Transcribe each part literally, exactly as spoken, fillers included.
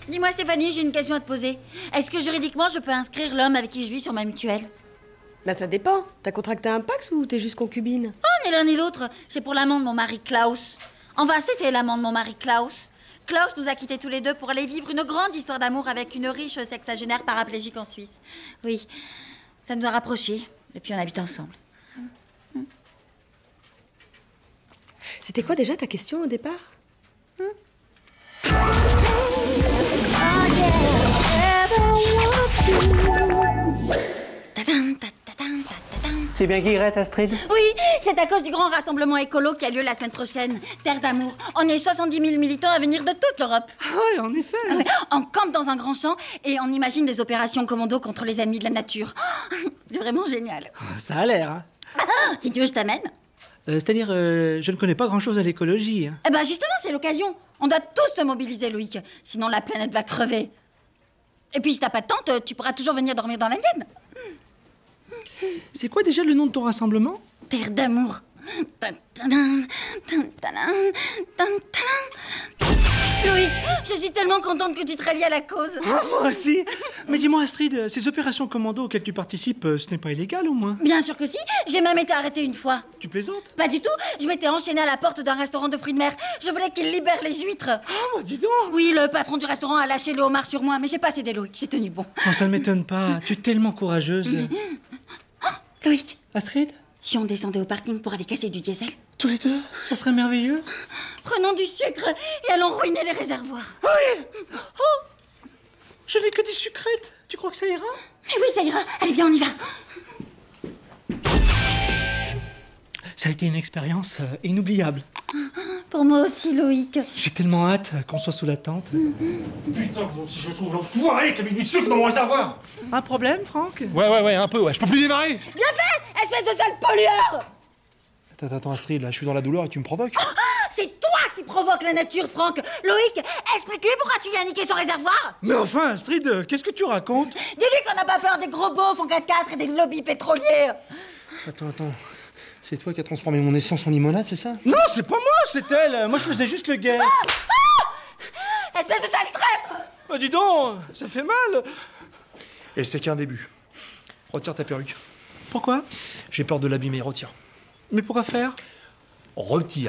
Dis-moi Stéphanie, j'ai une question à te poser. Est-ce que juridiquement je peux inscrire l'homme avec qui je vis sur ma mutuelle? Bah ça dépend. T'as contracté un Pax ou t'es juste concubine? Oh, ni l'un ni l'autre. C'est pour l'amant de mon mari Klaus. Enfin, c'était l'amant de mon mari Klaus. Klaus nous a quittés tous les deux pour aller vivre une grande histoire d'amour avec une riche sexagénaire paraplégique en Suisse. Oui, ça nous a rapprochés. Et puis on habite ensemble. C'était quoi déjà ta question au départ? hmm C'est bien qui regrette, Astrid? Oui, c'est à cause du grand rassemblement écolo qui a lieu la semaine prochaine. Terre d'amour. On est soixante-dix mille militants à venir de toute l'Europe. Ah oui, en effet. Ah ouais, on campe dans un grand champ et on imagine des opérations commando contre les ennemis de la nature. C'est vraiment génial. Ça a l'air, hein. Ah, si tu veux, je t'amène. Euh, C'est-à-dire, euh, je ne connais pas grand-chose à l'écologie. Hein. Eh ben justement, c'est l'occasion. On doit tous se mobiliser, Loïc. Sinon, la planète va crever. Et puis, si t'as pas de tente, tu pourras toujours venir dormir dans la mienne. C'est quoi déjà le nom de ton rassemblement? Terre d'amour. Loïc, je suis tellement contente que tu te rallies à la cause. Ah, moi aussi. Mais dis-moi, Astrid, ces opérations commando auxquelles tu participes, ce n'est pas illégal au moins? Bien sûr que si. J'ai même été arrêtée une fois. Tu plaisantes? Pas du tout. Je m'étais enchaînée à la porte d'un restaurant de fruits de mer. Je voulais qu'il libère les huîtres. Ah, bah dis donc. Oui, le patron du restaurant a lâché le homard sur moi, mais j'ai pas cédé, Loïc. J'ai tenu bon. Oh, ça ne m'étonne pas. Tu es tellement courageuse. Oh, Loïc, Astrid? si on descendait au parking pour aller casser du diesel? Tous les deux? Ça serait merveilleux. Prenons du sucre et allons ruiner les réservoirs. Oui. Oh, je n'ai que des sucrètes. Tu crois que ça ira? Mais oui, ça ira. Allez, viens, on y va. Ça a été une expérience euh, inoubliable. Pour moi aussi, Loïc. J'ai tellement hâte qu'on soit sous la tente. Putain, si je trouve l'enfoiré qui a mis du sucre dans mon réservoir. Un problème, Franck? Ouais, ouais, ouais, un peu, ouais. Je peux plus démarrer. Bien fait, espèce de sale pollueur. Attends, attends, Astrid, là, je suis dans la douleur et tu me provoques. C'est toi qui provoque la nature, Franck. Loïc, explique-lui pourquoi tu lui as niqué son réservoir. Mais enfin, Astrid, qu'est-ce que tu racontes? Dis-lui qu'on n'a pas peur des gros beaufs en quatre quatre et des lobbies pétroliers. Attends, attends. C'est toi qui as transformé mon essence en limonade, c'est ça? Non, c'est pas moi, c'est elle. Moi, je faisais juste le guet. Ah, ah, espèce de sale traître. Bah dis donc, ça fait mal. Et c'est qu'un début. Retire ta perruque. Pourquoi? J'ai peur de l'abîmer, retire. Mais pourquoi faire? Retire.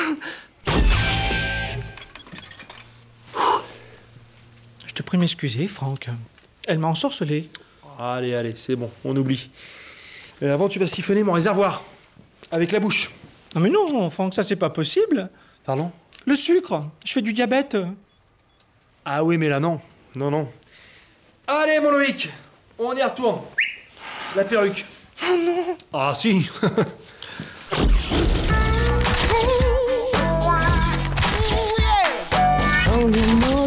Je te prie de m'excuser, Franck. Elle m'a ensorcelé. Allez, allez, c'est bon, on oublie. Euh, avant, tu vas siphonner mon réservoir. Avec la bouche. Non mais non, Franck, ça c'est pas possible. Pardon? Le sucre, je fais du diabète. Ah oui, mais là, non. Non, non. Allez, mon Loïc, on y retourne. La perruque. Oh non. Ah, si. Oh, you know